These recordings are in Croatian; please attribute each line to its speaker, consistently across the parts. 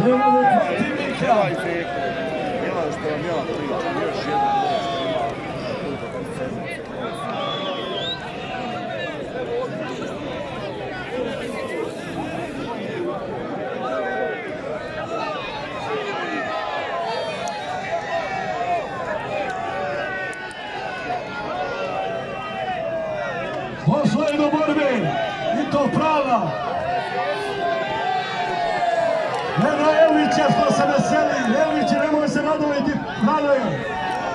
Speaker 1: Nemamo protivnika.
Speaker 2: Evo što vam ja pričam, još jedan
Speaker 1: Došlo je do borbe i to prava. Nema Elvića što se veseli. Elvići nemoj se radoviti. Radoje.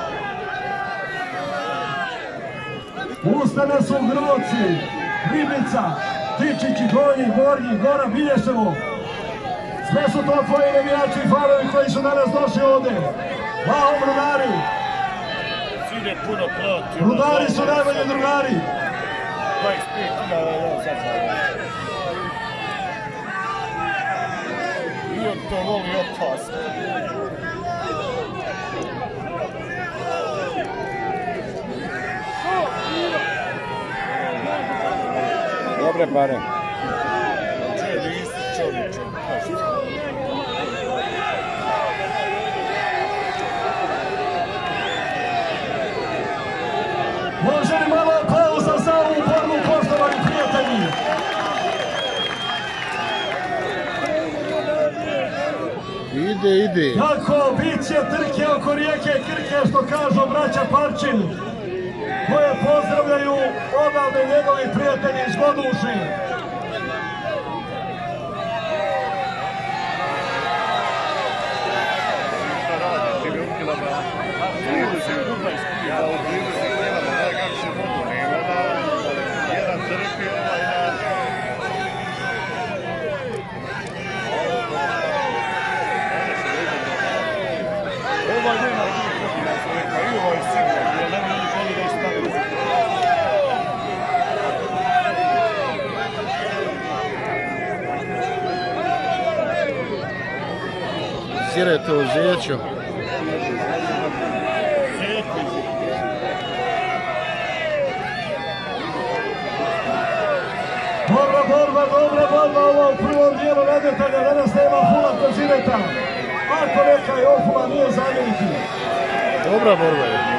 Speaker 1: Ustane su Grovci, Ribica, Tičići, Donji, Gornji, Gora, Bilješevo. Sve su to tvoji navijači i fanovi koji su danas došli ovde. Lahom Rudari. Rudari su najbolji drugari.
Speaker 2: 25.000 I on to voli opasno. Dobre pare.
Speaker 1: Može li malo aplauza za ovu borbu, poštovani prijatelji?
Speaker 2: Ide.
Speaker 1: Tako, bit će trke oko rijeke Krke, što kažu braća Parčin, koje pozdravljaju odavde njegovi prijatelji iz Goduše.
Speaker 2: Sirete u zeću.
Speaker 1: Dobra borba ovo u prvom dijelu nadmetanja. Danas nema fula kod Zireta. Ako neka je ofula nije zamjeniti.
Speaker 2: Dobra borba je.